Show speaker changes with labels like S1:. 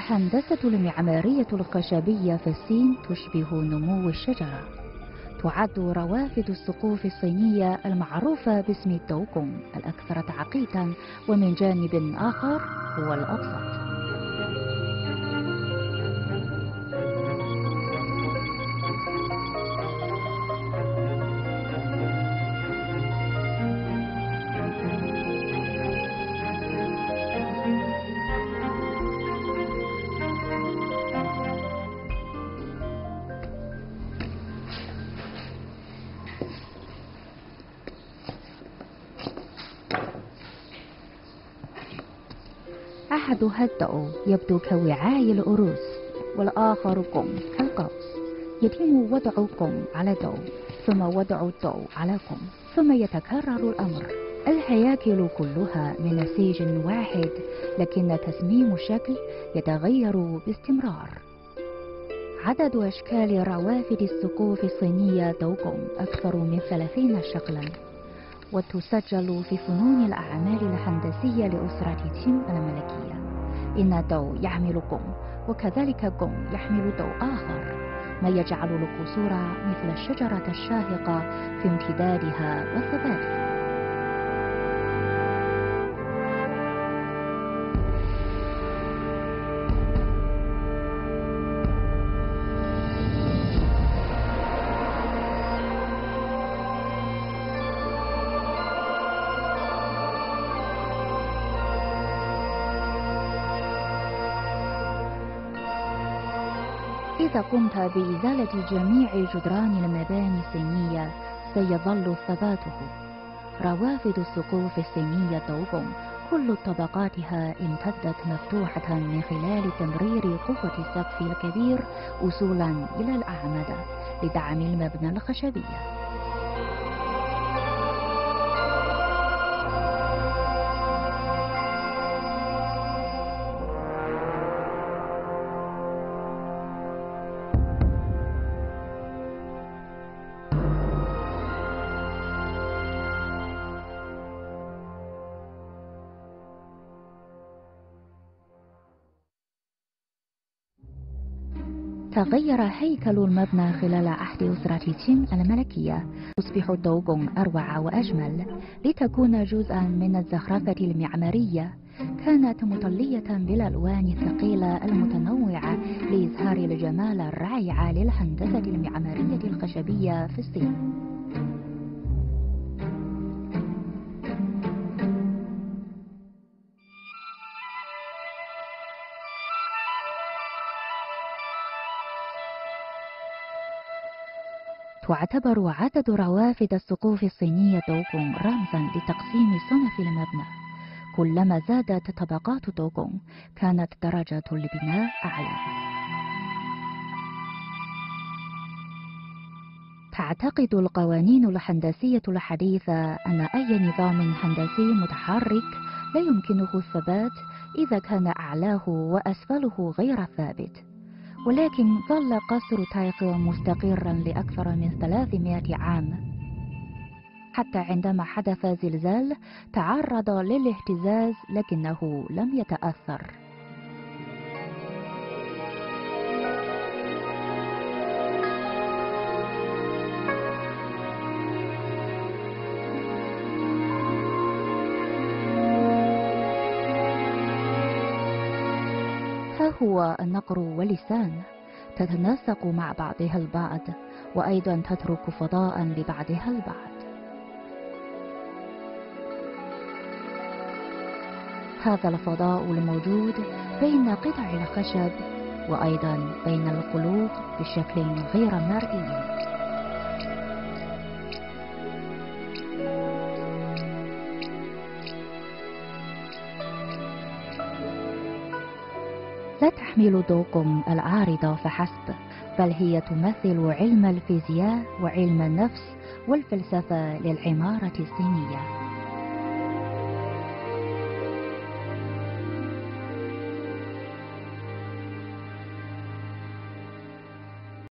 S1: الهندسة المعمارية الخشبية في الصين تشبه نمو الشجرة. تعد روافد السقوف الصينية المعروفة باسم الدوغونغ الأكثر تعقيدا، ومن جانب آخر هو الأبسط. أحدها الضوء يبدو كوعاء الأرز، والآخر قم كالقوس. يتم وضع قم على ضوء، ثم وضع الضوء على قم، ثم يتكرر الأمر. الهياكل كلها من نسيج واحد، لكن تصميم الشكل يتغير باستمرار. عدد أشكال روافد السقوف الصينية دوغونغ أكثر من 30 شكلا، وتسجل في فنون الأعمال الهندسية لأسرة تيم الملكية. إن ضوء يحمل قم، وكذلك قم يحمل ضوء آخر، ما يجعل القصور مثل الشجرة الشاهقة في امتدادها وثباتها. إذا قمت بإزالة جميع جدران المباني الصينية سيظل ثباته. روافد السقوف الصينية دوغونغ كل طبقاتها امتدت مفتوحة من خلال تمرير قوة السقف الكبير وصولا إلى الأعمدة لدعم المبنى الخشبي. تغير هيكل المبنى خلال عهد أسرة تيم الملكية. تصبح دوغونغ أروع وأجمل لتكون جزءا من الزخرفة المعمارية. كانت مطلية بالألوان الثقيلة المتنوعة لإظهار الجمال الرائع للهندسة المعمارية الخشبية في الصين. تعتبر عدد روافد السقوف الصينية دوغونغ رمزا لتقسيم صنف المبنى. كلما زادت طبقات دوغونغ كانت درجة البناء أعلى. تعتقد القوانين الهندسية الحديثة أن أي نظام هندسي متحرك لا يمكنه الثبات إذا كان أعلاه وأسفله غير ثابت. ولكن ظل قصر تايخو مستقرا لأكثر من 300 عام، حتى عندما حدث زلزال تعرض للاهتزاز لكنه لم يتأثر. ها هو النقر واللسان تتناسق مع بعضها البعض، وأيضا تترك فضاء لبعضها البعض. هذا الفضاء الموجود بين قطع الخشب وأيضا بين القلوب بشكل غير مرئي. لا تحمل دوغونغ العارضة فحسب، بل هي تمثل علم الفيزياء وعلم النفس والفلسفة للعمارة الصينية.